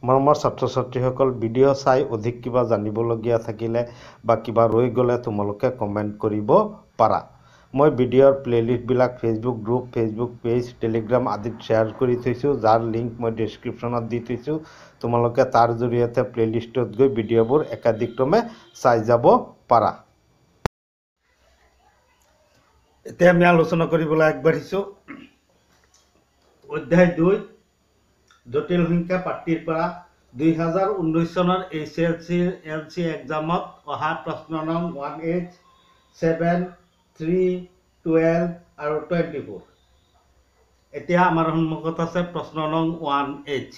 মৰমৰ ছাত্ৰ ছাত্ৰীসকল, ভিডিঅ' চাই অধিক কিবা জানিবলগীয়া থাকিলে বা কিবা ৰৈ গ'লে তোমালোকে কমেণ্ট কৰিব পাৰা। মই ভিডিঅ'ৰ প্লেলিষ্টবিলাক Facebook group, Facebook page, Telegram আদিত শ্বেয়াৰ কৰি থৈছোঁ, যাৰ লিংক মই ডেছক্ৰিপশ্যনত দি থৈছোঁ। তোমালোকে তাৰ জৰিয়তে প্লেলিষ্টত গৈ ভিডিঅ'বোৰ একাধিক্ৰমে চাই যাব পাৰা। এতিয়া আমি আলোচনা কৰিবলৈ আগবাঢ়িছোঁ। অধ্যায় 2 জটিল সংখ্যা পাঠটিৰ পৰা 2019 চনৰ HSLC এক্সামত অহা প্ৰশ্ন নং 1H, 7, 3, 12 আৰু 24। এতিয়া আমাৰ সন্মুখত আছে প্ৰশ্ন নং 1H।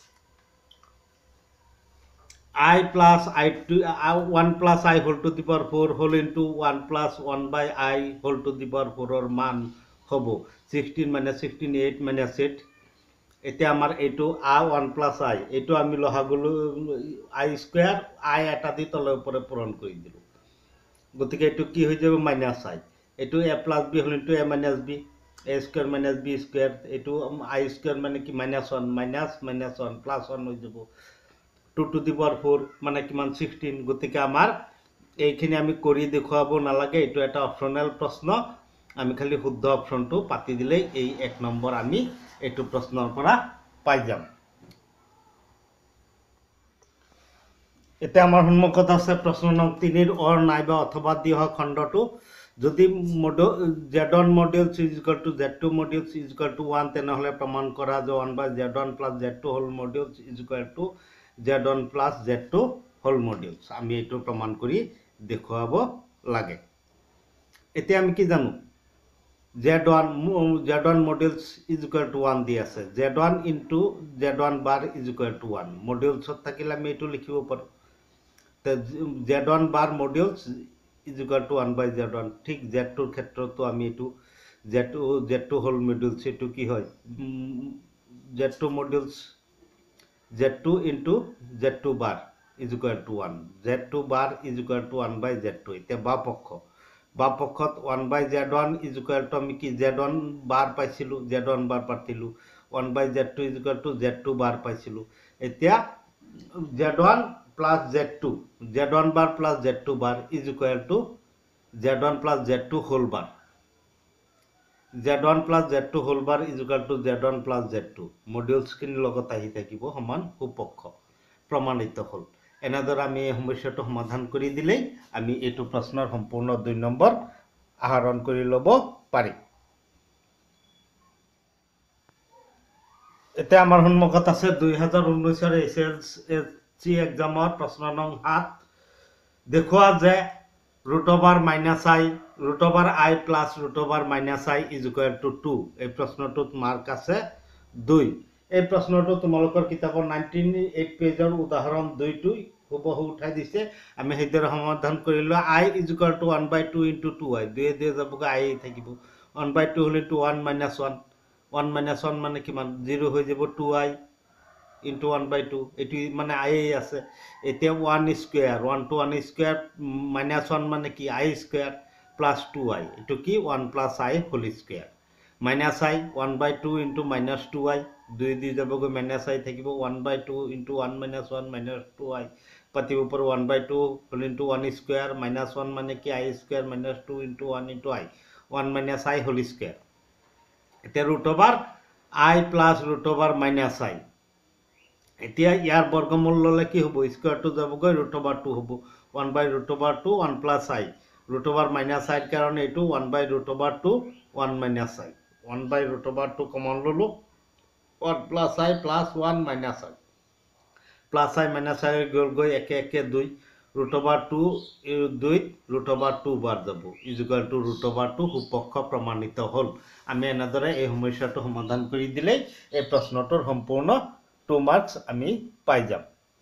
I plus I to 1 plus I whole to the power 4 whole into 1 plus 1 by I whole to the power 4 or মান হ'ব 16 minus 16 8 minus 8। এতিয়া আমাৰ এইটো a1 plus I, এইটো আমি লহাগুলো I স্কয়াৰ I এটা দি তলে উপৰে পূৰণ কৰি দিলোঁ। গতিকে এইটো কি হৈ যাব মাইনাস I। এইটো a plus b হল into a minus b, a square minus b square, এইটো I স্কয়াৰ মানে কি -1 minus 1 plus 1 হৈ যাব 2 to the power 4 মানে কিমান 16। গতিকে আমাৰ এইখিনি আমি কৰি দেখুৱাব নালাগে, এইটো এটা অপচনেল প্ৰশ্ন। আমি খালি শুদ্ধ অপশনটো পাতি দিলেই এই 1 নম্বৰ আমি এইটো প্ৰশ্নৰ পৰা পাই যাম। এতিয়া আমাৰ সন্মুখত আছে প্ৰশ্ন নং 3 অৰ নাইবা অথবা দিয়া খণ্ডটো। যদি z1 modulus is equal to z2 modulus is equal to 1 তেনেহলে প্ৰমাণ কৰা যে 1 by z1 plus z2 whole modulus is equal to z1 plus z2 whole modulus. আমি এইটো প্ৰমাণ কৰি দেখুৱাব লাগে। এতিয়া আমি কি জানো z1 modulus is equal to 1 দি আছে, z1 into z1 bar is equal to 1। মডিউলছত থাকিলে আমি এইটো লিখিব পাৰোঁ, z1 bar modulus is equal to 1 by z1। ঠিক z2ৰ ক্ষেত্ৰতো আমি এইটো z2 হোল মডিউলছ এইটো কি হয় z2 modulus z2 into z2 bar is equal to 1, z2 bar is equal to 1 by z2। এতিয়া বাম পক্ষত 1 by z1 is equal two আমি কি z1 বাৰ পাইছিলোঁ, z1 বাৰ পাতিলোঁ, 1 by z2 is equal to z2 bar পাইছিলোঁ। এতিয়া z1 plus z2, z1 bar plus z2 bar is equal to z1 plus z2 whole bar, z1 plus z2 whole bar is equal to z1 plus z2। মডিউলছখিনিৰ লগত আহি থাকিব সমান সুপক্ষ, প্ৰমাণিত হ'ল। এনেদৰে আমি এই সমস্যাটো সমাধান কৰি দিলেই আমি এইটো প্ৰশ্নৰ সম্পূৰ্ণ 2 নম্বৰ আহৰণ কৰি ল'ব পাৰিম। এতিয়া আমাৰ সন্মুখত আছে 2019 HSLC এক্সামৰ প্ৰশ্ন নং 7। দেখুওৱা যে √I plus √I is equal to 2। এই প্ৰশ্নটোত মাৰ্ক আছে 2। এই প্ৰশ্নটো তোমালোকৰ কিতাপৰ 98 পেজৰ উদাহৰণ 2টো হুবহু উঠাই দিছে। আমি সেইদৰে সমাধান কৰিলোঁ। I is equal to 1 by 2 into 2I, 2 যাবগৈ I থাকিব 1 by 2 হ'ল ইনটু 1 minus 1, 1 minus 1 মানে কিমান 0 হৈ যাব 2I ইনটু 1 by 2, এইটো মানে I আছে। এতিয়া 1 স্কয়াৰ 1 to 1 স্কয়াৰ minus 1 মানে কি I স্কয়াৰ প্লাছ 2I, এইটো কি 1 plus I whole square minus I 1 by 2 into minus 2I, 2 দি যাবগৈ মাইনাছ I থাকিব 1 by 2 into 1 minus 1 minus 2I পাতিব পাৰোঁ 1 by 2 whole into 1 square minus 1 মানে কি I square minus 2 into 1 into I 1 minus I whole square. এতিয়া √I plus √I minus I, এতিয়া ইয়াৰ বৰ্গমূল ল'লে কি হ'ব স্কয়াৰটো যাবগৈ √2 হ'ব 1 by √2 1 plus I, √I minus I কাৰণে এইটো 1 by √2 1 minus I, 1 by √2 common ল'লোঁ 1 plus I plus 1 minus I, plus I minus I গ'লগৈ একে একে 2, √2 2 বাৰ যাব ইজ ইকুৱেল টু √2 সুপক্ষ প্ৰমাণিত হ'ল। আমি এনেদৰে এই সমস্যাটো সমাধান কৰি দিলেই এই প্ৰশ্নটোৰ সম্পূৰ্ণ 2 মাৰ্কছ আমি পাই যাম।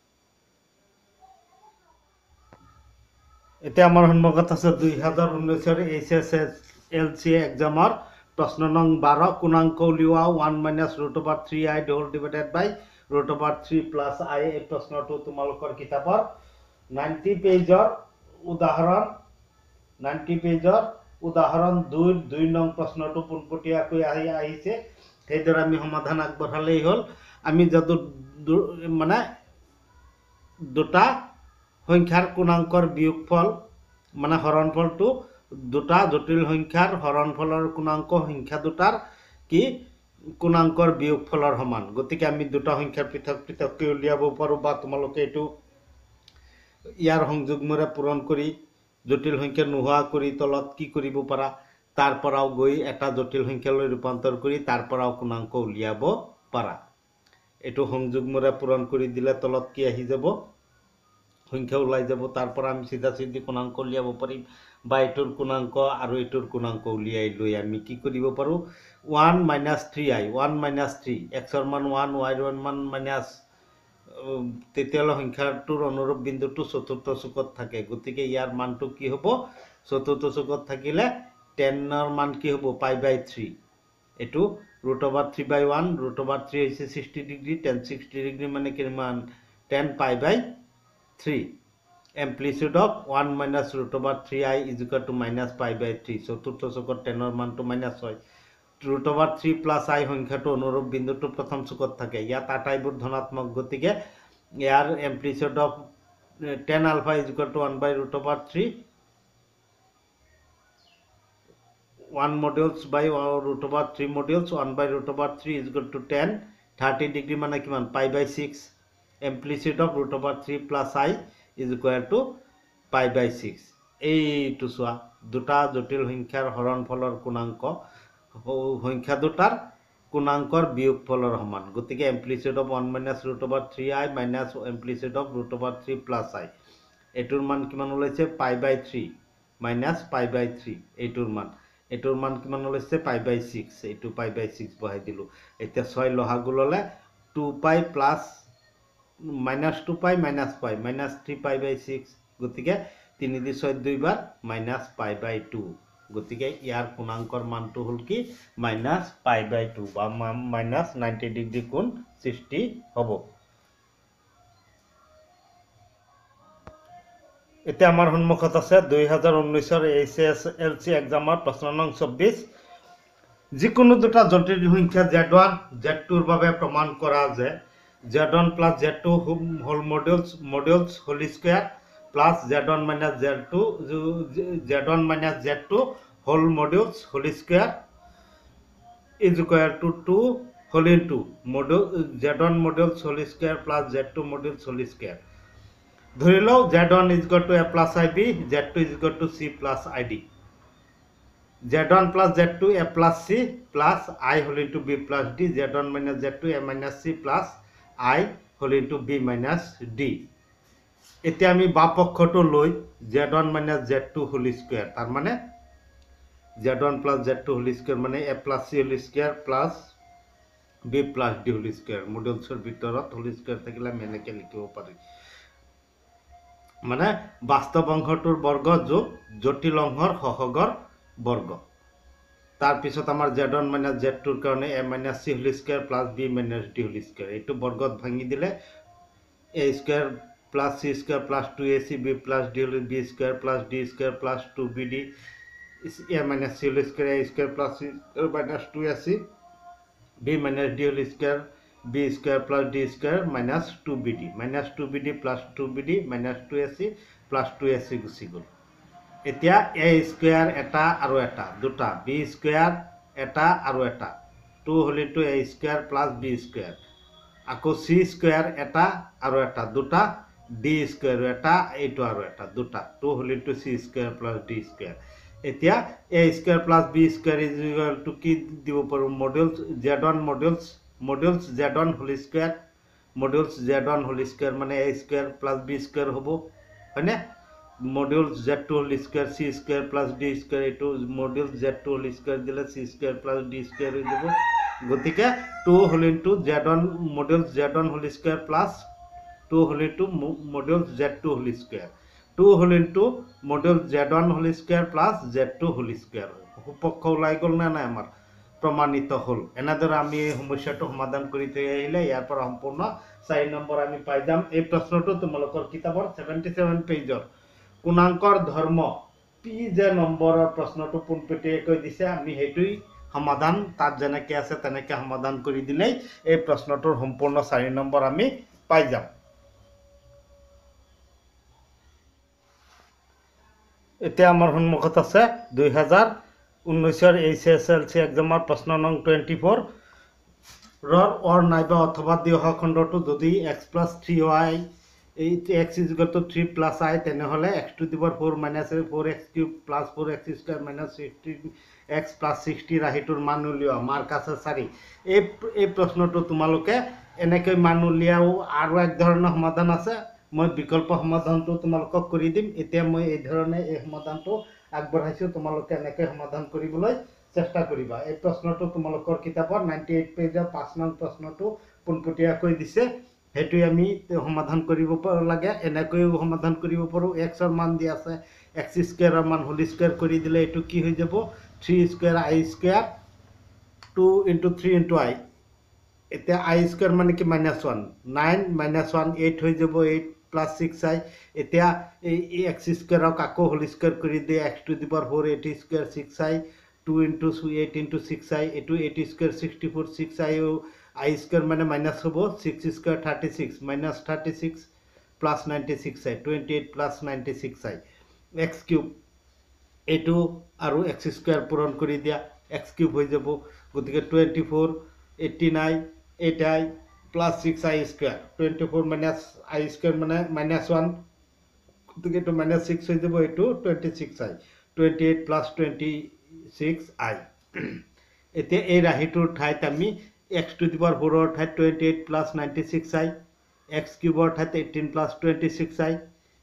এতিয়া আমাৰ সন্মুখত আছে 2019 HSLC এক্সামৰ প্ৰশ্ন নং 12। কোণাংক উলিওৱা 1 minus √3I whole divided by √3 plus I। এই প্ৰশ্নটো তোমালোকৰ কিতাপৰ 90 পেজৰ উদাহৰণ 2 নং প্ৰশ্নটো পোনপটীয়াকৈ আহিছে। সেইদৰে আমি সমাধান আগবঢ়ালেই হ'ল। আমি যদি মানে দুটা সংখ্যাৰ গুণাঙ্কৰ বিয়োগফল মানে হৰণফলটো দুটা জটিল সংখ্যাৰ হৰণফলৰ গুণাঙ্ক সংখ্যা দুটাৰ কি গুণাঙ্কৰ বিয়োগফলৰ সমান গতিকে আমি দুটা সংখ্যাৰ পৃথক পৃথককৈ উলিয়াব পাৰোঁ বা তোমালোকে এইটো ইয়াৰ সংযোগমূৰে পূৰণ কৰি জটিল সংখ্যা নোহোৱা কৰি তলত কি কৰিব পাৰা তাৰ পৰাও গৈ এটা জটিল সংখ্যালৈ ৰূপান্তৰ কৰি তাৰ পৰাও গুণাঙ্ক উলিয়াব পাৰা এইটো সংযোগমূৰে পূৰণ কৰি দিলে তলত কি আহি যাব সংখ্যা ওলাই যাব তাৰ পৰা আমি সিধা সিধি গুণাঙ্ক উলিয়াব পাৰিম বা এইটোৰ গুণাঙ্ক আৰু এইটোৰ গুণাঙ্ক উলিয়াই লৈ আমি কি কৰিব পাৰোঁ 1 - 3i 1 - 3 xৰ মান 1 yৰ মান মাইনাছ তেতিয়ালে সংখ্যাটোৰ অনুৰূপ বিন্দুটো চতুৰ্থ চুকত থাকে গতিকে ইয়াৰ মানটো কি হ'ব চতুৰ্থ চুকত থাকিলে 10ৰ মান কি হ'ব π/3 এটো √3/1 √3 হৈছে 60 ডিগ্ৰী 10 60 ডিগ্ৰী মানে কিমান 10 π/3 amplitude of 1 - √3i is equal to -π/3 চতুৰ্থ চুকত 10ৰ মানটো মাইনাছ হয় √3 + i সংখ্যাটো অনুৰূপ বিন্দুটো প্ৰথম চুকত থাকে ইয়াত আটাইবোৰ ধনাত্মক গতিকে ইয়াৰ amplitude of 10 alpha is equal to 1/√3 1 modules by √3 modules 1/√3 is equal to 10 30 degree মানে কিমান π/6 amplitude of √3 + i is equal to π/6 এইটো চোৱা দুটা জটিল সংখ্যাৰ হৰণফলৰ গুণাঙ্ক সংখ্যা দুটাৰ গুণাঙ্কৰ বিয়োগফলৰ সমান গতিকে amplitude of 1 - √3i minus amplitude of √3 + i এটোৰ মান কিমান ওলাইছে π/3 minus π/3 এইটোৰ মান কিমান ওলাইছে π/6 এইটো π/6 বহাই দিলো এতিয়া 6 লহাগু ললে 2π plus -2π - π -3π/6 গতিকে 3 দি 6 দুইবাৰ -π/2 গতিকে ইয়াৰ গুণাঙ্কৰ মানটো হল কি -π/2 বা -90 ডিগ্ৰী কোণ সৃষ্টি হ'ব এতিয়া আমাৰ সন্মুখত আছে 2019 HSLC এক্সামৰ প্ৰশ্ন নং 24 যিকোনো দুটা জটিল সংখ্যা z1 z2 ৰ বাবে প্ৰমাণ কৰা যে z1 + z2 whole modulus whole square plus z1 - z2 whole modulus whole square is equal to 2 whole into z1 modulus whole square plus z2 modulus whole square ধৰি লও z1 is equal to a plus ib z2 is equal to c plus id z1 plus z2 a plus c plus I whole into b plus d z1 minus z2 a minus c plus I whole into b minus d এতিয়া আমি বাম পক্ষটো লৈ z1 minus z2 whole square তার মানে z1 plus z2 whole square মানে a plus c whole square plus b plus d whole square মডুলসৰ ভিতৰত whole square থাকিলে আমি এনেকৈ লিখিব পাৰি মানে বাস্তৱ অংশটোৰ বৰ্গ যোগ জটিল অংশৰ সহগৰ বর্গ তার পিছত আমার z1 - z2 ৰ কাৰণে a - c whole square plus b - d whole square এইটো বর্গত ভাঙি দিলে a square plus c square plus 2ac b plus d whole b square plus d square plus 2bd a - c whole square a square plus c minus 2ac b - d whole square b square plus d square minus 2bd plus 2bd minus 2ac plus 2ac গুচি গ'ল এতিয়া a square এটা আৰু এটা দুটা b square এটা আৰু এটা 2 whole into a square plus b square আকৌ c square এটা আৰু এটা দুটা d square এটা এইটো আৰু এটা দুটা 2 whole into c square plus d square এতিয়া a square plus b square is equal to কি দিব পাৰো মডুলস z1 মডুলস z1 whole square মডুলস z1 whole square মানে a square plus b square হ'ব হয়নে মডুলস z2 whole square c square plus d square এইটো মডুলস z2 whole square দিলে c square plus d square হৈ যাব গতিকে 2 whole into z1 মডুলস z1 whole square plus 2 whole into মডুলস z2 whole square 2 whole into মডুলস z1 whole square plus z2 whole square উপপক্ষ ওলাই গল না না আমাৰ প্ৰমাণিত হল এনেদৰে আমি এই সমস্যাটো সমাধান কৰি থৈ আহিলে ইয়াৰ পৰা সম্পূৰ্ণ 4 নম্বৰ আমি পাই যাম এই প্ৰশ্নটো তোমালোকৰ কিতাপৰ 77 পেজৰ গুণাঙ্কৰ ধৰ্ম পি যে নম্বৰৰ প্ৰশ্নটো পোনপটীয়াকৈ দিছে আমি হেতুই সমাধান তাত যেনেকৈ আছে তেনেকৈ সমাধান কৰি দিলেই এই প্ৰশ্নটোৰ সম্পূৰ্ণ 4 নম্বৰ আমি পাই যাম। এতিয়া আমাৰ সন্মুখত আছে 2019 HSLC এক্সামৰ প্ৰশ্ন নং 24 ৰৰ নাইবা অথবা দি অহা খণ্ডটো যদি x + 3y x = 3 + I তেনেহলে x⁴ - 4x³ + 4x² - 16x + 60 ৰাশিটোৰ মান উলিওৱা। মাৰ্ক আছে 4। এই প্ৰশ্নটো তোমালোকে এনেকৈ মান উলিয়াও আৰু এক ধৰণৰ সমাধান আছে। মই বিকল্প সমাধানটো তোমালোকক কৰি দিম। এতিয়া মই এই ধৰণে এই সমাধানটো আগবঢ়াইছো, তোমালোকে এনেকৈ সমাধান কৰিবলৈ চেষ্টা কৰিবা। এই প্ৰশ্নটো তোমালোকৰ কিতাপৰ 98 পেজৰ 5 নং প্ৰশ্নটো পোনপটীয়াকৈ দিছে, সেইটো আমি সমাধান কৰিব লাগে। এনেকৈও সমাধান কৰিব পাৰোঁ। x ৰ মান দিয়া আছে, x² ৰ মান হোল স্কয়াৰ কৰি দিলে এইটো কি হৈ যাব 3² I² 2 × 3 × I। এতিয়া I² মানে কি -1 9 - 1 8 হৈ যাব 8 + 6I। এতিয়া এই x² আকৌ হোল স্কয়াৰ কৰি দিয়ে x⁴ 8² 6I 2 × 8 × 6I এইটো 8² 64 6I I² মানে মাইনাছ হ'ব 6² 36 -36 + 96I 28 + 96I x³ এইটো আৰু x² পূৰণ কৰি দিয়া x³ হৈ যাব। গতিকে 24 89 8I + 6I²। 24 - I² মানে -1, গতিকে এইটো -6 হৈ যাব, এইটো 26I 28 + 26I। এতিয়া এই ৰাশিটোৰ ঠাইত আমি x⁴ ৰ ঠাইত 28 + 96I, x³ ৰ ঠাইত 18 + 26I,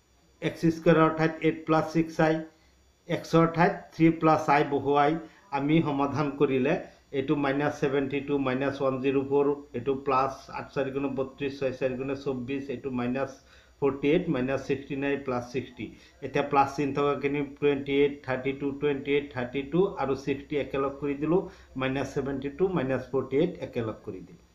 x² ৰ ঠাইত 8 + 6I, x ৰ ঠাইত 3 + I বহুৱাই আমি সমাধান কৰিলে এইটো -72 - 104, এইটো +8 × 4 = 32 6 × 4 = 24, এইটো -48 - 69 + 60। এতিয়া প্লাছ চিন থকাখিনি 28 32 28 32 আৰু 60 একেলগ কৰি দিলোঁ, -72 - 48 একেলগ কৰি দিলোঁ।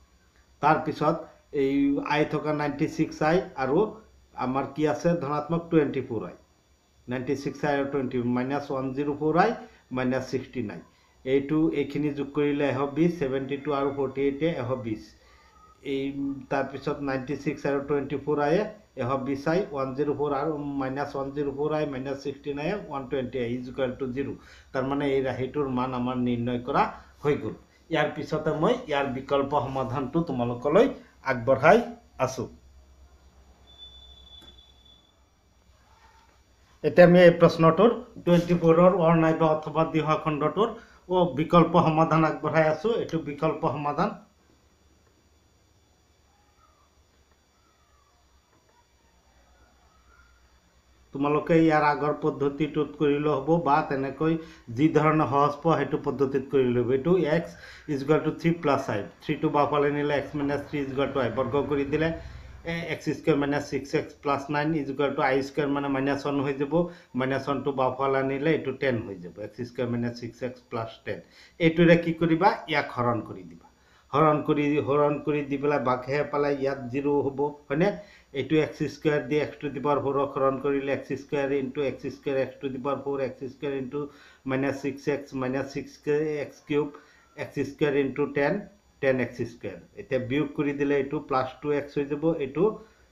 তাৰপিছত এই I থকা 96I আৰু আমাৰ কি আছে ধনাত্মক 24I, 96I আৰু 20 -104I - 69। এইটো এইখিনি যোগ কৰিলে 120, 72 আৰু 48 120। এই তাৰপিছত 96 আৰু 24I 120I 104 আৰু -104I - 69I 120I = 0। তাৰমানে এই ৰাশিটোৰ মান আমাৰ নিৰ্ণয় কৰা হৈ গ'ল। ইয়াৰ পিছতে মই ইয়াৰ বিকল্প সমাধানটো তোমালোকলৈ আগবঢ়াই আছো। এতিয়া আমি এই প্ৰশ্নটোৰ 24 নাইবা অথবা দি অহা খণ্ডটোৰ বিকল্প সমাধান আগবঢ়াই আছো। এইটো বিকল্প সমাধান। তোমালোকে ইয়াৰ আগৰ পদ্ধতিটোত কৰিলেও হ'ব বা তেনেকৈ যি ধৰণে সহজ পোৱা সেইটো পদ্ধতিত কৰিলেও হ'ব। এইটো x = 3 + I, 3টো বাওঁফালে নিলে x - 3 = I বৰ্গ কৰি দিলে x² - 6x + 9 = I² মানে -1 হৈ যাব, -1টো বাওঁফালে নিলে এইটো 10 হৈ যাব, x² - 6x + 10। এইটোৰে কি কৰিবা, ইয়াক হৰণ কৰি দিবা। হৰণ কৰি দি পেলাই বাঘে পেলাই ইয়াত 0 হ'ব, হয়নে? এইটো x² দি x⁴ হৰণ কৰিলে x² × x² x² × x² - 6x - 6x³ x² × 10 10x²। এতিয়া বিয়োগ কৰি দিলে এইটো +2x হৈ যাব, এইটো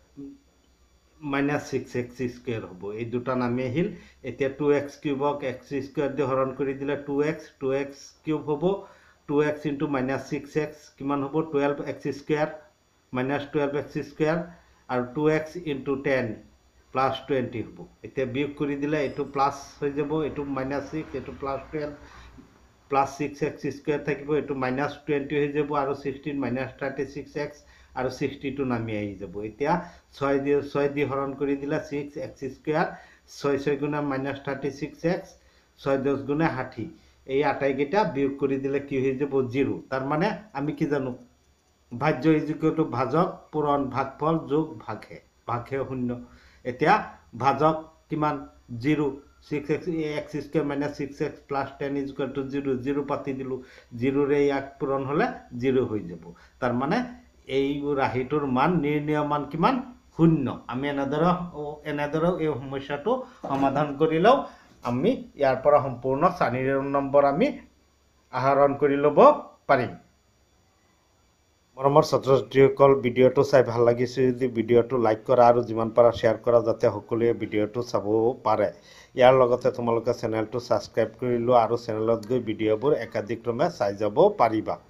-6x² হ'ব। এই দুটা নামি আহিল। এতিয়া 2x³ x² দি হৰণ কৰি দিলে 2x³ হ'ব, 2x × -6x কিমান হ'ব 12x² -12x² আৰু 2x × 10 +20 হ'ব। এতিয়া বিয়োগ কৰি দিলে এইটো প্লাছ হৈ যাব, এইটো -6, এইটো +12 +6x² থাকিব, এইটো -20 হৈ যাব আৰু 16 -36x আৰু 60টো নামি আহি যাব। এতিয়া 6 দি হৰণ কৰি দিলে 6x², 6 6 × -36x, 6 10 × 60। এই আটাইকেইটা বিয়োগ কৰি দিলে কি হৈ যাব 0। তাৰমানে আমি কি জানো, ভাজ্য = ভাজক পূৰণ ভাগফল যোগ ভাগহে 0। এতিয়া ভাজক কিমান 0, 6x² - 6x + 10 = 0, 0 পাতি দিলোঁ, 0ৰে ইয়াক পূৰণ হ'লে 0 হৈ যাব। তাৰমানে এই ৰাশিটোৰ মান নিৰ্ণয় মান কিমান 0। আমি এনেদৰে এই সমস্যাটো সমাধান কৰিলেও আমি ইয়াৰ পৰা সম্পূৰ্ণ 4 নম্বৰ আমি আহৰণ কৰি ল'ব পাৰিম। মৰমৰ ছাত্ৰ ছাত্ৰীসকল, ভিডিঅ'টো চাই ভাল লাগিছে যদি ভিডিঅ'টো লাইক কৰা আৰু যিমান পাৰা শ্বেয়াৰ কৰা যাতে সকলোৱে ভিডিঅ'টো চাব পাৰে। ইয়াৰ লগতে তোমালোকে চেনেলটো ছাবস্ক্ৰাইব কৰি লোৱা আৰু চেনেলত গৈ ভিডিঅ'বোৰ একাধিক্ৰমে চাই যাব পাৰিবা।